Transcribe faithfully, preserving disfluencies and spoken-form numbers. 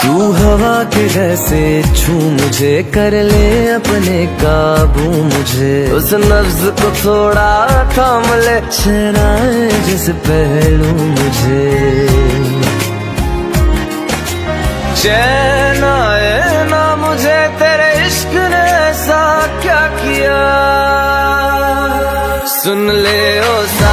तू हवा के जैसे छू मुझे, कर ले अपने काबू मुझे। उस नफ्ज को थोड़ा थाम ले, शराए जिस पहलू मुझे। चैन आए ना मुझे तेरे इश्क ने ऐसा क्या किया, सुन ले ओ सा